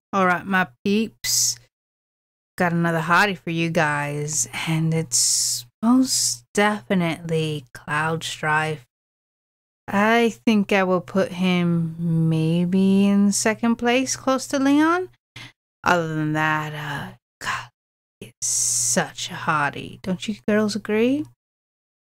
Alright, my peeps. Got another hottie for you guys, and it's most definitely Cloud Strife. I think I will put him maybe in second place, close to Leon. Other than that, God, it's such a hottie. Don't you girls agree?